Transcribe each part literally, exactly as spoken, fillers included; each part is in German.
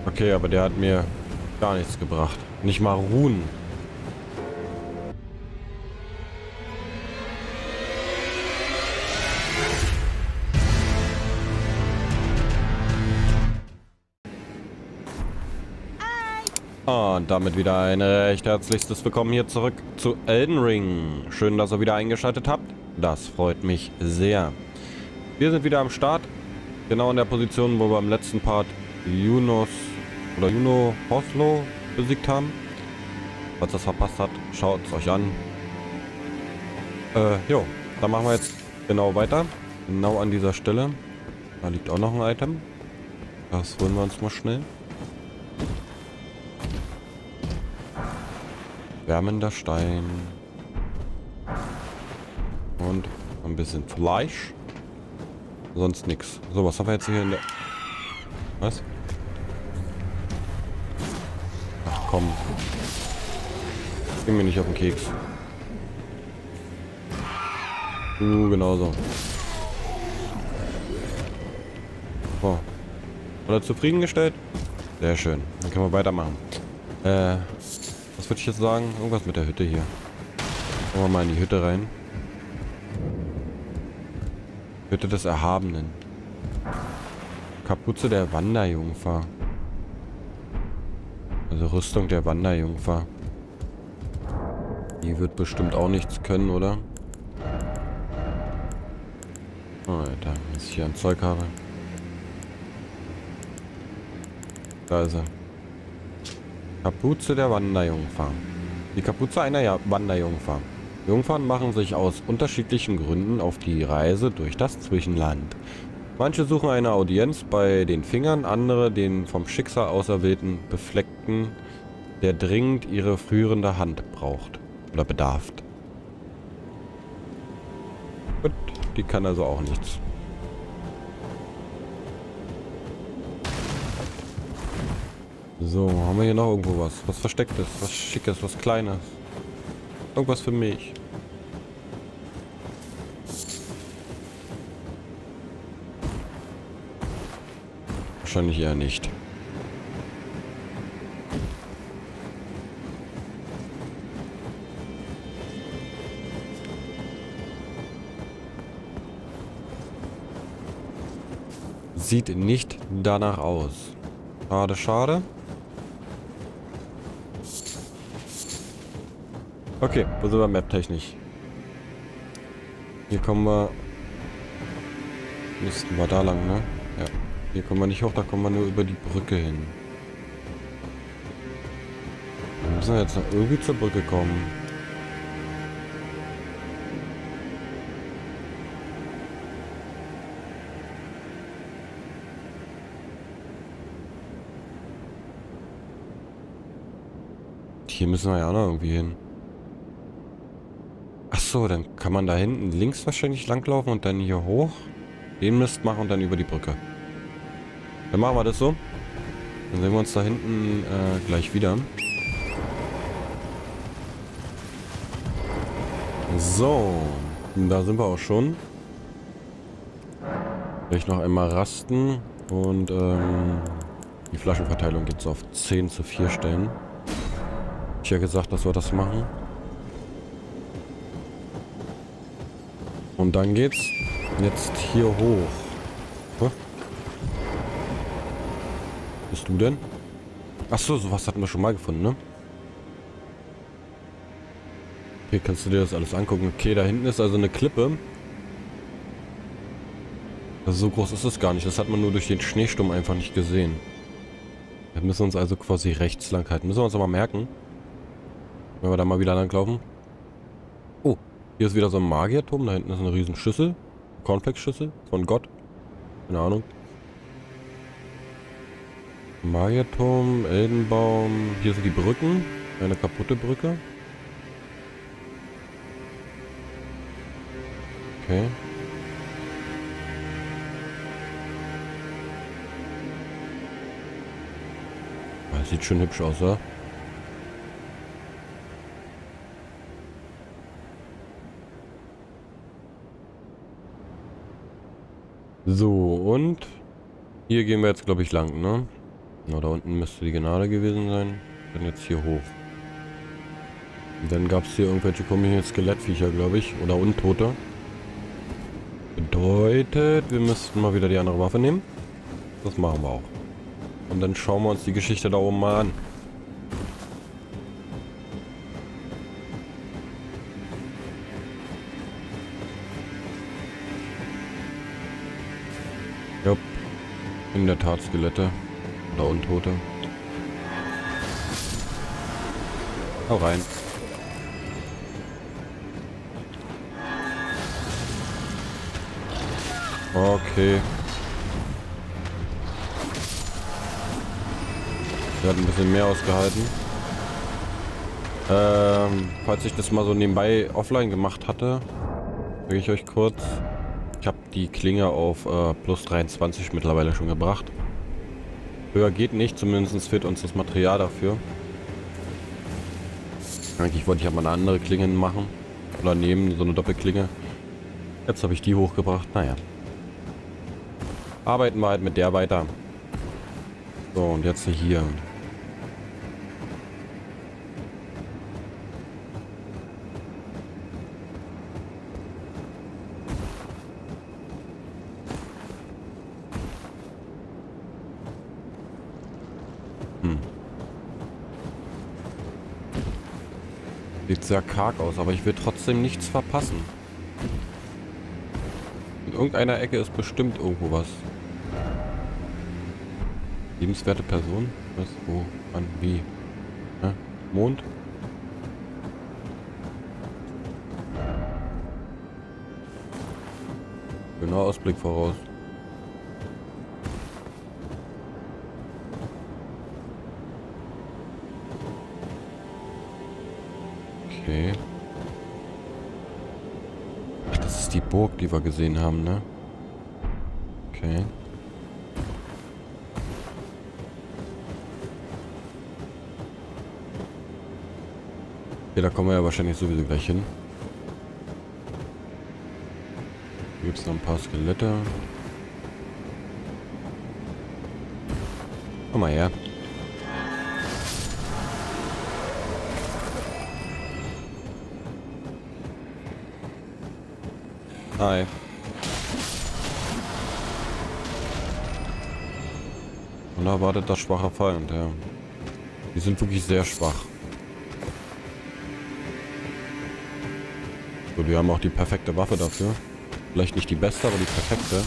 Okay, aber der hat mir gar nichts gebracht. Nicht mal Ruhen. Und damit wieder ein recht herzlichstes Willkommen hier zurück zu Elden Ring. Schön, dass ihr wieder eingeschaltet habt. Das freut mich sehr. Wir sind wieder am Start. Genau in der Position, wo wir im letzten Part Junos oder Juno Hoslo besiegt haben. Falls das verpasst hat, schaut es euch an. Äh, jo, dann machen wir jetzt genau weiter. Genau an dieser Stelle. Da liegt auch noch ein Item. Das holen wir uns mal schnell. Wärmender Stein. Und ein bisschen Fleisch. Sonst nichts. So, was haben wir jetzt hier in der... Was? Ach komm. Geh mir nicht auf den Keks. Uh, genauso. So. Alle zufriedengestellt? Sehr schön. Dann können wir weitermachen. Äh... Was würde ich jetzt sagen? Irgendwas mit der Hütte hier. Gehen wir mal in die Hütte rein. Hütte des Erhabenen. Kapuze der Wanderjungfer. Also Rüstung der Wanderjungfer. Die wird bestimmt auch nichts können, oder? Oh, Alter, was ich hier an Zeug habe. Da ist er. Kapuze der Wanderjungfer. Die Kapuze einer ja Wanderjungfer. Jungfern machen sich aus unterschiedlichen Gründen auf die Reise durch das Zwischenland. Manche suchen eine Audienz bei den Fingern, andere den vom Schicksal auserwählten Befleckten, der dringend ihre führende Hand braucht oder bedarf. Gut, die kann also auch nichts. So, haben wir hier noch irgendwo was? Was Verstecktes, was Schickes, was Kleines. Irgendwas für mich. Wahrscheinlich eher nicht. Sieht nicht danach aus. Schade, schade. Okay, wo sind wir map-technisch? Hier kommen wir... Müssten wir da lang, ne? Ja. Hier kommen wir nicht hoch, da kommen wir nur über die Brücke hin. Wir müssen jetzt noch irgendwie zur Brücke kommen. Hier müssen wir ja auch noch irgendwie hin. So, dann kann man da hinten links wahrscheinlich langlaufen und dann hier hoch. Den Mist machen und dann über die Brücke. Dann machen wir das so. Dann sehen wir uns da hinten äh, gleich wieder. So, da sind wir auch schon. Gleich noch einmal rasten und ähm, die Flaschenverteilung jetzt auf zehn zu vier stellen. Ich habe ja gesagt, dass wir das machen. Und dann geht's jetzt hier hoch. Huh? Bist du denn? Achso, sowas hatten wir schon mal gefunden, ne? Okay, kannst du dir das alles angucken? Okay, da hinten ist also eine Klippe. Also so groß ist es gar nicht. Das hat man nur durch den Schneesturm einfach nicht gesehen. Wir müssen uns also quasi rechts lang halten. Müssen wir uns aber merken. Wenn wir da mal wieder langlaufen. Oh. Hier ist wieder so ein Magierturm. Da hinten ist eine riesen Schüssel. Cornflakes-Schüssel von Gott. Keine Ahnung. Magierturm, Eldenbaum. Hier sind die Brücken. Eine kaputte Brücke. Okay. Das sieht schon hübsch aus, oder? So, und hier gehen wir jetzt, glaube ich, lang, ne? Na, da unten müsste die Gnade gewesen sein. Dann jetzt hier hoch. Und dann gab es hier irgendwelche komischen Skelettviecher, glaube ich. Oder Untote. Bedeutet, wir müssten mal wieder die andere Waffe nehmen. Das machen wir auch. Und dann schauen wir uns die Geschichte da oben mal an. Jupp. In der Tat Skelette. Oder Untote. Hau rein. Okay. Der hat ein bisschen mehr ausgehalten. Ähm, falls ich das mal so nebenbei offline gemacht hatte, sage ich euch kurz. Ich habe die Klinge auf äh, plus dreiundzwanzig mittlerweile schon gebracht. Höher geht nicht, zumindest fehlt uns das Material dafür. Eigentlich wollte ich aber eine andere Klinge machen. Oder nehmen, so eine Doppelklinge. Jetzt habe ich die hochgebracht. Naja. Arbeiten wir halt mit der weiter. So, und jetzt hier. Hm. Sieht sehr karg aus, aber ich will trotzdem nichts verpassen. In irgendeiner Ecke ist bestimmt irgendwo was. Liebenswerte Person? Was? Wo? Wann? Wie? Ja? Mond? Genau, Ausblick voraus. Okay. Ach, das ist die Burg, die wir gesehen haben, ne? Okay. Okay, da kommen wir ja wahrscheinlich sowieso gleich hin. Hier gibt es noch ein paar Skelette. Komm mal her. Hi. Und da wartet das schwache Feind, ja. Die sind wirklich sehr schwach. So, wir haben auch die perfekte Waffe dafür. Vielleicht nicht die beste, aber die perfekte.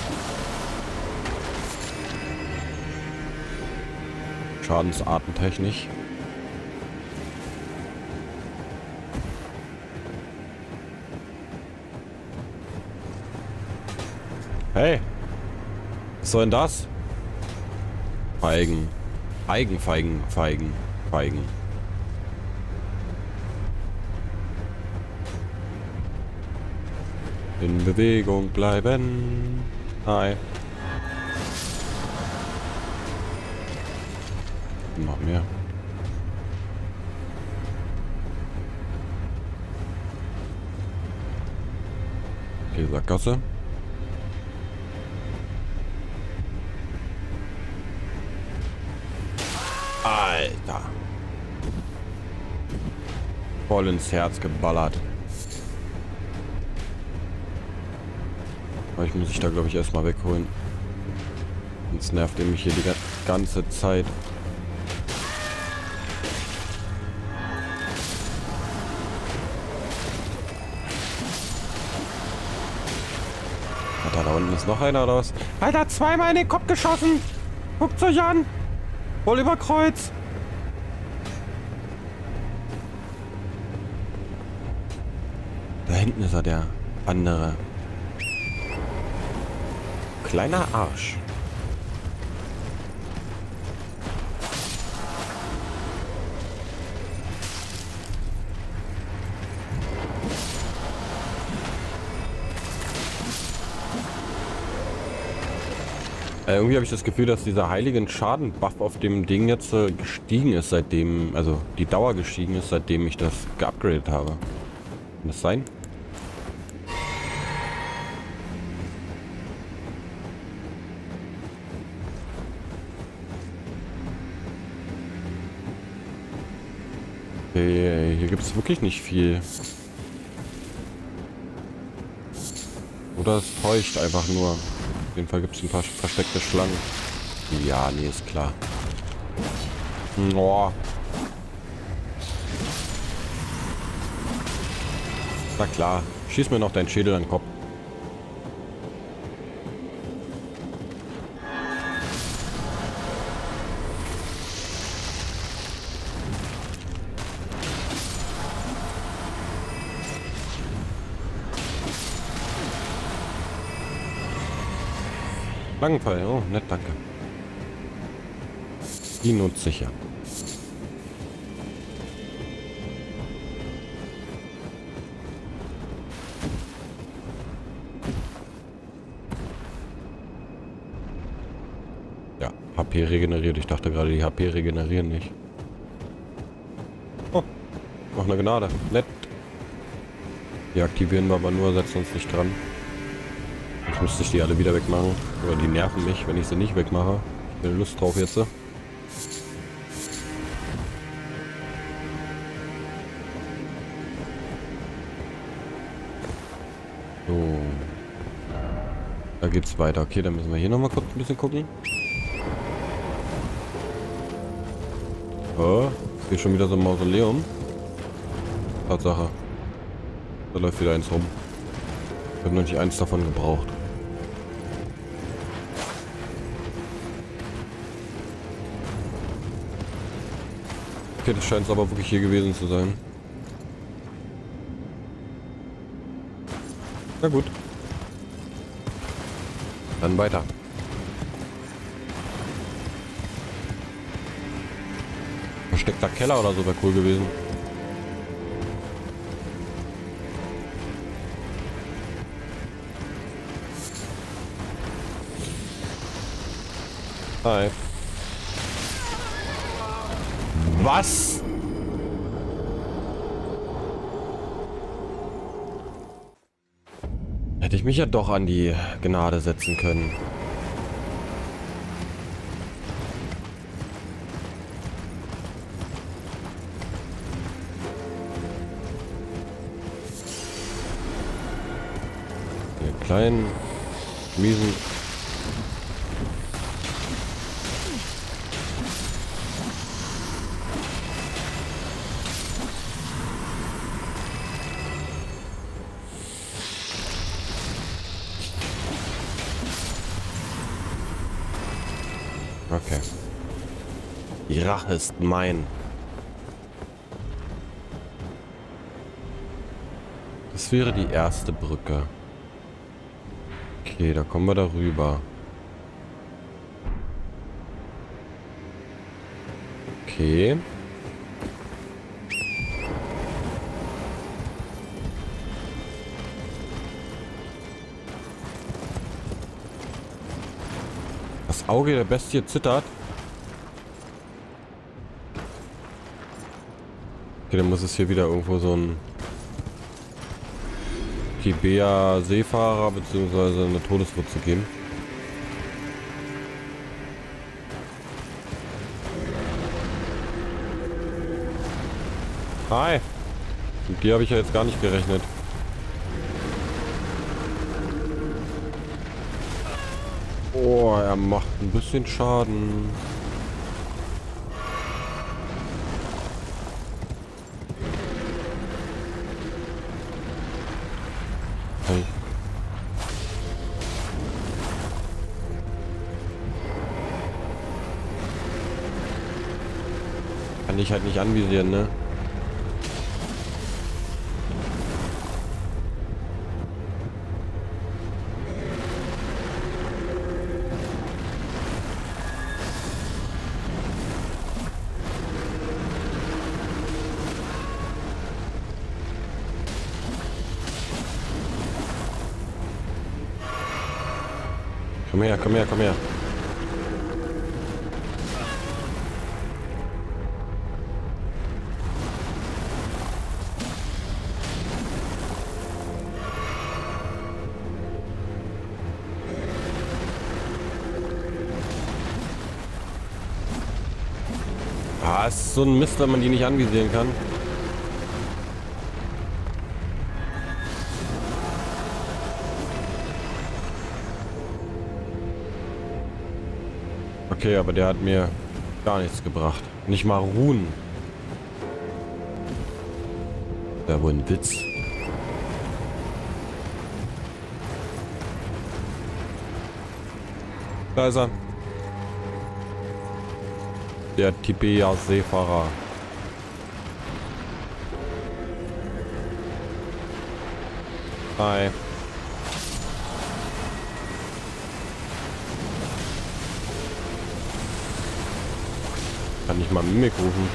Schadensartentechnisch. Hey! Was soll denn das? Feigen. Feigen, Feigen, Feigen, Feigen. In Bewegung bleiben. Hi. Noch mehr. Okay, Sackgasse. Alter. Voll ins Herz geballert. Aber ich muss ich da, glaube ich, erstmal wegholen. Sonst nervt er mich hier die ganze Zeit. Alter, da unten ist noch einer oder was? Alter, zweimal in den Kopf geschossen! Guckt's euch an! Voll über Kreuz! Da hinten ist er, der andere. Kleiner Arsch. Äh, irgendwie habe ich das Gefühl, dass dieser heiligen Schaden-Buff auf dem Ding jetzt äh, gestiegen ist, seitdem, also die Dauer gestiegen ist, seitdem ich das geupgradet habe. Kann das sein? Okay, hier gibt es wirklich nicht viel. Oder es täuscht einfach nur. Auf jeden Fall gibt es ein paar versteckte Schlangen. Ja, nee, ist klar. Oh. Na klar, schieß mir noch deinen Schädel an den Kopf. Langenfall, oh, nett, danke. Die nutze ich ja. Ja, H P regeneriert. Ich dachte gerade, die H P regenerieren nicht. Oh, noch eine Gnade. Nett. Die aktivieren wir aber nur, setzen uns nicht dran. Jetzt müsste ich die alle wieder wegmachen. Oder die nerven mich, wenn ich sie nicht wegmache. Ich habe Lust drauf jetzt. So. Da geht's weiter. Okay, dann müssen wir hier nochmal kurz ein bisschen gucken. Oh, hier schon wieder so ein Mausoleum. Tatsache. Da läuft wieder eins rum. Ich habe noch nicht eins davon gebraucht. Okay, das scheint es aber wirklich hier gewesen zu sein. Na gut. Dann weiter. Versteckter Keller oder so wäre cool gewesen. Hi. Was? Hätte ich mich ja doch an die Gnade setzen können. Den kleinen, miesen... Okay. Die Rache ist mein. Das wäre die erste Brücke. Okay, da kommen wir darüber. Okay. Das Auge der Bestie zittert. Okay, dann muss es hier wieder irgendwo so ein Kibea-Seefahrer bzw. eine Todeswurzel geben. Hi! Mit dir habe ich ja jetzt gar nicht gerechnet. Oh, er macht ein bisschen Schaden. Hey. Kann ich halt nicht anvisieren, ne? Komm her, komm her, komm her. Ah, ist so ein Mist, wenn man die nicht anvisieren kann. Okay, aber der hat mir gar nichts gebracht. Nicht mal Ruhen. Da wohl ein Witz. Da ist er. Der Tibia-Seefahrer. Hi. Kann ich mal Mimik rufen.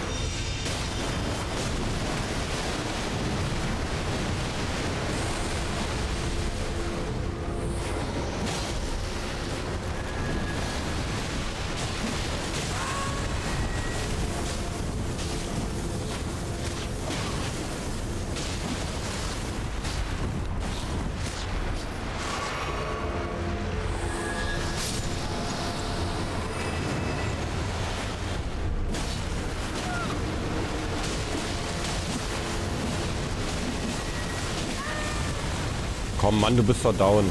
Komm, Mann, du bist doch down.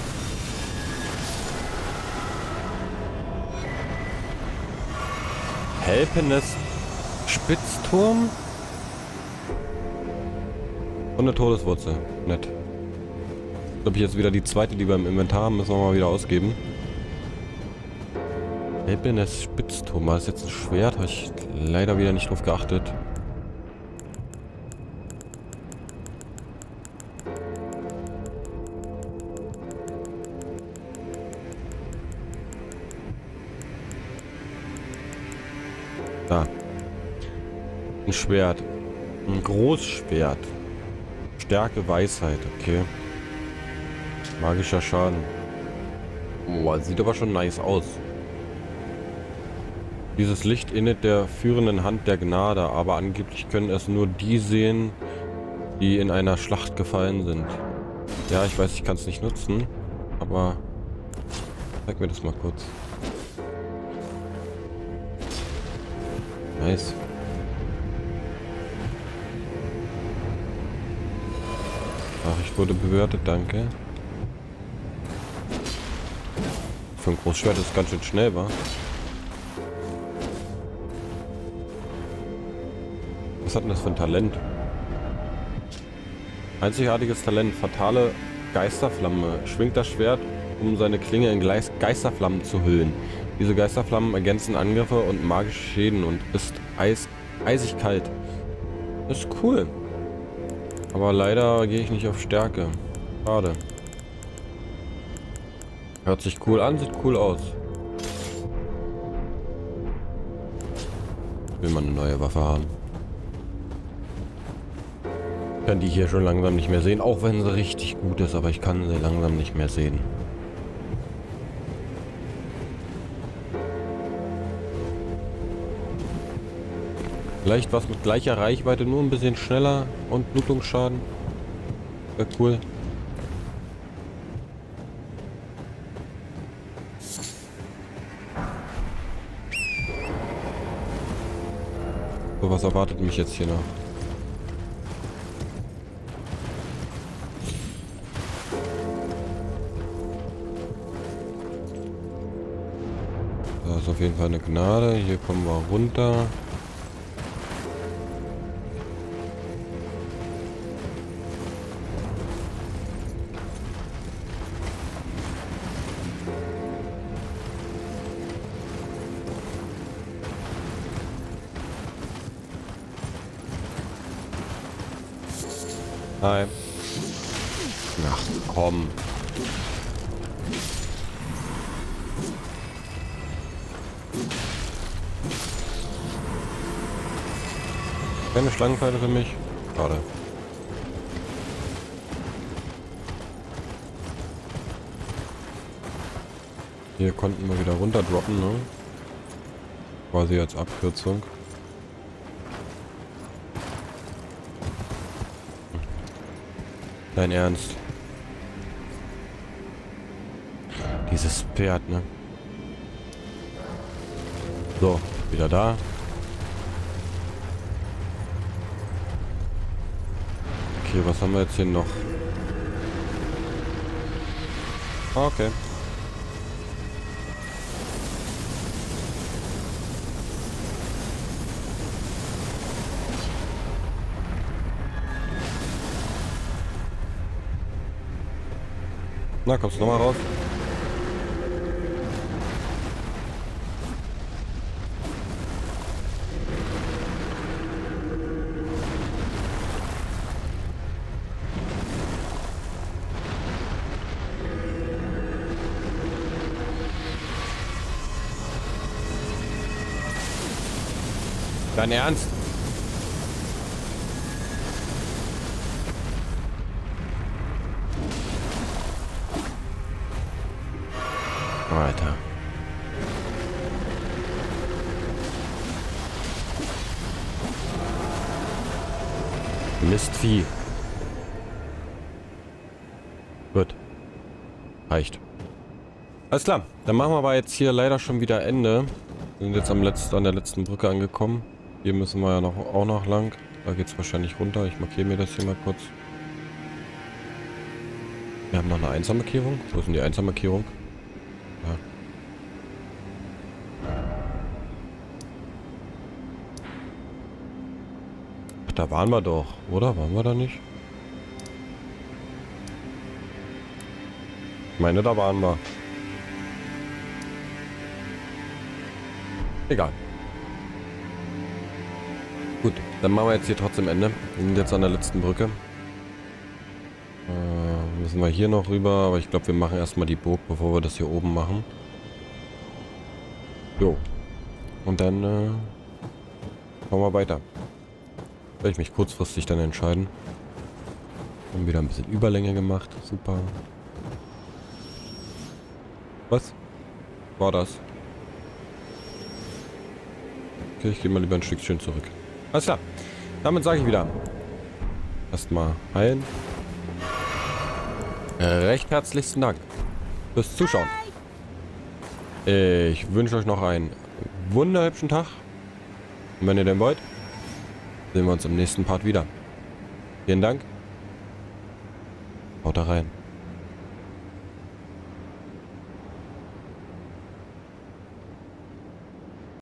Helpenes Spitzturm? Und eine Todeswurzel. Nett. Ich glaube, ich jetzt wieder die zweite, die wir im Inventar haben, müssen wir mal wieder ausgeben. Helpenes Spitzturm. War das jetzt ein Schwert? Habe ich leider wieder nicht drauf geachtet. Da. Ein Schwert. Ein Großschwert. Stärke, Weisheit. Okay. Magischer Schaden. Boah, sieht aber schon nice aus. Dieses Licht innet der führenden Hand der Gnade, aber angeblich können es nur die sehen, die in einer Schlacht gefallen sind. Ja, ich weiß, ich kann es nicht nutzen, aber zeig mir das mal kurz. Nice. Ach, ich wurde bewertet, danke. Für ein Großschwert ist ganz schön schnell, wa? Was hat denn das für ein Talent? Einzigartiges Talent, fatale Geisterflamme. Schwingt das Schwert, um seine Klinge in Gleis Geisterflammen zu hüllen. Diese Geisterflammen ergänzen Angriffe und magische Schäden und ist eis eisig kalt. Das ist cool. Aber leider gehe ich nicht auf Stärke. Schade. Hört sich cool an, sieht cool aus. Will man eine neue Waffe haben. Ich kann die hier schon langsam nicht mehr sehen, auch wenn sie richtig gut ist, aber ich kann sie langsam nicht mehr sehen. Vielleicht was mit gleicher Reichweite, nur ein bisschen schneller und Blutungsschaden. Wäre cool. So, was erwartet mich jetzt hier noch? Da ist auf jeden Fall eine Gnade. Hier kommen wir runter. Hi. Ach, komm. Keine Schlangenpfeile für mich. Schade. Hier konnten wir wieder runter droppen, ne? Quasi als Abkürzung. Dein Ernst. Dieses Pferd, ne? So, wieder da. Okay, was haben wir jetzt hier noch? Okay. Na, kommst du nochmal raus? Dein Ernst? Alter. Mistvieh. Gut. Reicht. Alles klar. Dann machen wir aber jetzt hier leider schon wieder Ende. Wir sind jetzt am letzten, an der letzten Brücke angekommen. Hier müssen wir ja noch, auch noch lang. Da geht es wahrscheinlich runter. Ich markiere mir das hier mal kurz. Wir haben noch eine Einsermarkierung. Wo ist denn die Einsermarkierung? Ja. Ach, da waren wir doch, oder? Waren wir da nicht? Ich meine, da waren wir. Egal. Gut, dann machen wir jetzt hier trotzdem Ende. Wir sind jetzt an der letzten Brücke. Äh, müssen wir hier noch rüber, aber ich glaube, wir machen erstmal die Burg, bevor wir das hier oben machen. Jo. Und dann äh, machen wir weiter. Werde ich mich kurzfristig dann entscheiden. Haben wieder ein bisschen Überlänge gemacht. Super. Was war das? Okay, ich gehe mal lieber ein Stückchen zurück. Alles klar. Damit sage ich wieder. Erstmal heilen. Recht herzlichsten Dank fürs Zuschauen. Ich wünsche euch noch einen wunderhübschen Tag. Und wenn ihr denn wollt, sehen wir uns im nächsten Part wieder. Vielen Dank. Haut da rein.